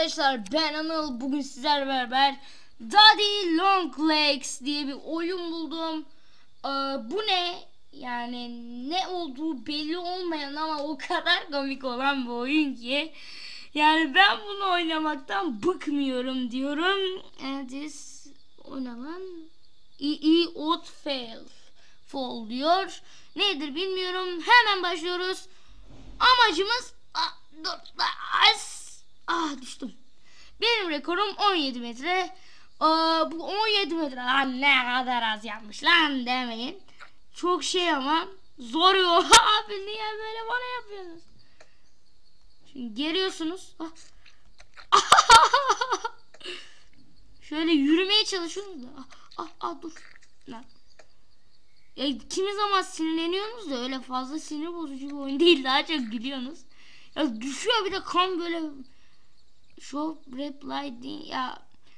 arkadaşlar, ben Anıl. Bugün sizlerle beraber Daddy Long Legs diye bir oyun buldum. Bu ne? Yani ne olduğu belli olmayan ama o kadar komik olan bir oyun ki. Yani ben bunu oynamaktan bıkmıyorum diyorum. This oynanan Odd Fall diyor. Nedir bilmiyorum. Hemen başlıyoruz. Amacımız düştüm. Benim rekorum 17 metre. Bu 17 metre lan ne kadar az yapmış lan demeyin. Çok şey ama zor yol. Abi niye böyle bana yapıyorsunuz? Şimdi geliyorsunuz. Şöyle yürümeye çalışıyorsunuz da. Dur. Lan. Ya kimi zaman sinirleniyorsunuz da öyle fazla sinir bozucu bir oyun değil, daha çok gülüyorsunuz. Ya düşüyor bir de kan böyle. Shop reply ya.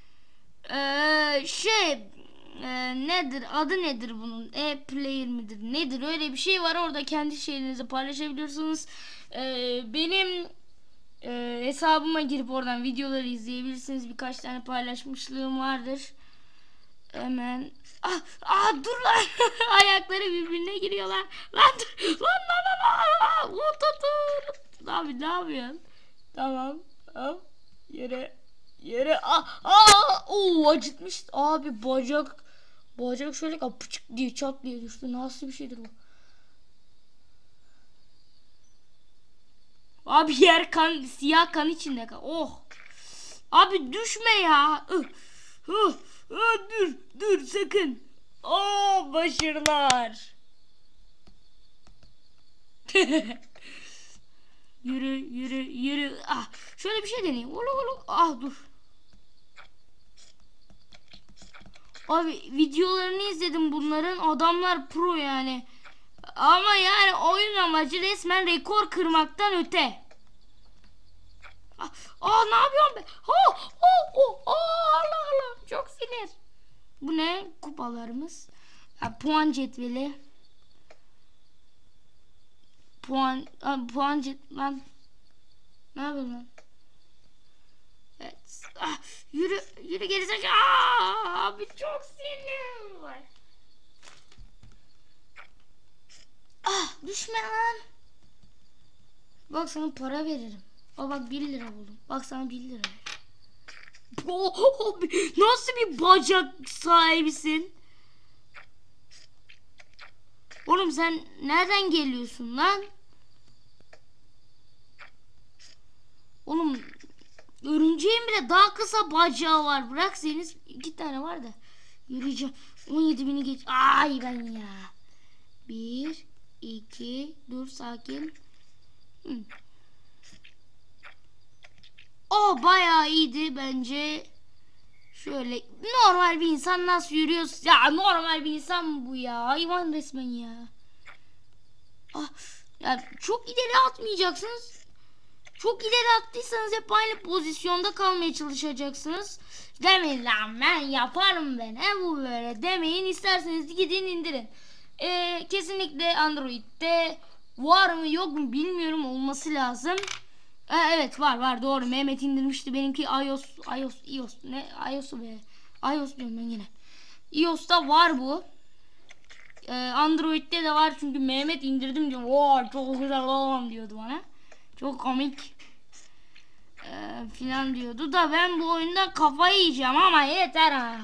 Nedir adı, nedir bunun, e-player midir nedir, öyle bir şey var orada, kendi şeylerinizi paylaşabiliyorsunuz. Benim hesabıma girip oradan videoları izleyebilirsiniz, birkaç tane paylaşmışlığım vardır. Hemen dur lan. Ayakları birbirine giriyorlar lan, dur lan. Abi ne yapıyorsun? Tamam yere acıtmış abi, bacak şöyle kapıcık diye çat diye düştü. Nasıl bir şeydir bu? Abi yer kan, siyah kan içinde kan. Abi düşme ya. Dur sakın. Başarılar. Yürü. Şöyle bir şey deneyeyim. Dur. Abi videolarını izledim bunların. Adamlar pro yani. Ama yani oyun amacı resmen rekor kırmaktan öte. Ne yapıyorum ben? Allah. Çok sinir. Bu ne? Kupalarımız. Puan cetveli. Puan lan. Ne yapıyorsun lan? Evet. Yürü gerizekalı. Abi çok sinirli var. Düşme lan. Bak sana para veririm. Bak 1 lira buldum. Bak sana 1 lira. Nasıl bir bacak sahibisin? Oğlum sen nereden geliyorsun lan? Oğlum örümceğin bile daha kısa bacağı var. Bırak senin 2 tane var da. Yürüyeceğim. 17.000'i geç. Ay ben ya. 1 2 dur sakin. Bayağı iyiydi bence. Şöyle normal bir insan nasıl yürüyor? Ya normal bir insan mı bu ya? Hayvan resmen ya. Ya çok ileri atmayacaksınız. Çok ileri attıysanız hep aynı pozisyonda kalmaya çalışacaksınız. Demeyin lan ben yaparım ben. Bu böyle demeyin. İsterseniz gidin indirin. Kesinlikle Android'de var mı yok mu bilmiyorum, olması lazım. Evet var doğru. Mehmet indirmişti. Benimki iOS ne iOS'u be. iOS diyorum ben yine. iOS'ta var bu. Android'de de var çünkü Mehmet indirdim diyor. Çok güzel oğlum diyordu bana. Çok komik filan diyordu da ben bu oyundan kafayı yiyeceğim ama yeter ha.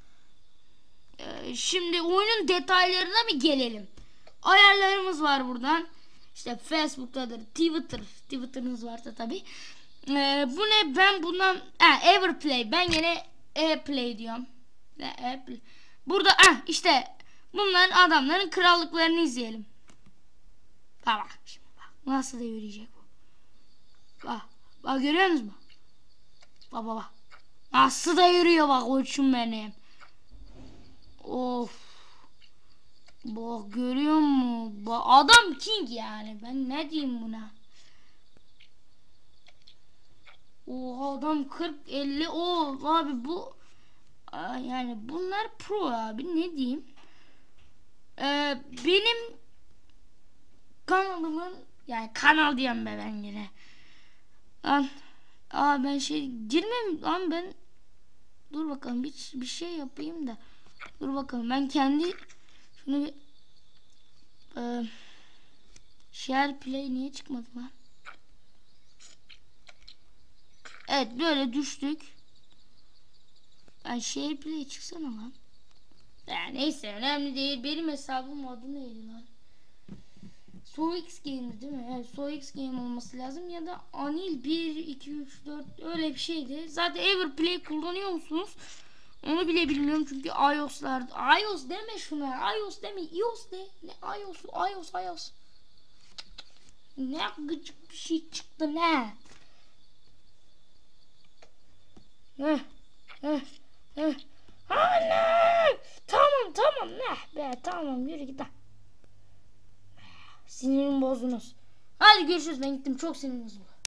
Şimdi oyunun detaylarına bir gelelim. Ayarlarımız var buradan. İşte Facebook'tadır, Twitter'ınız varsa tabi. Bu ne? Ben bundan Everplay. Ben yine Play diyorum. Burada işte bunların, adamların krallıklarını izleyelim. Bak şimdi bak nasıl da yürüyecek bu. Bak görüyor musunuz? Bak. Nasıl da yürüyor bak koçum benim. Bak görüyor musun? Bak, adam king yani. Ben ne diyeyim buna? Adam 40-50. Abi bu yani bunlar pro abi, ne diyeyim? Benim kanalımın, yani kanal diyeyim ben yine. Aa ben girmem lan ben. Dur bakalım bir şey yapayım da. Dur bakalım ben kendi şunu bir share play niye çıkmadı lan? Evet böyle düştük. Yani share play çıksana lan. Neyse önemli değil. Benim hesabım adı neydi lan? SoX Game'di değil mi? Evet SoX Game olması lazım ya da Anil 1 2 3 4 öyle bir şeydi. Zaten Everplay kullanıyor musunuz? Onu bile bilmiyorum çünkü iOS deme şuna. iOS deme. iOS de. Ne iOS. Ne gıcık bir şey çıktı ne? Ana! Tamam ne be tamam yürü git. Sinirim bozdunuz. Hadi görüşürüz ben gittim çok siniriniz var.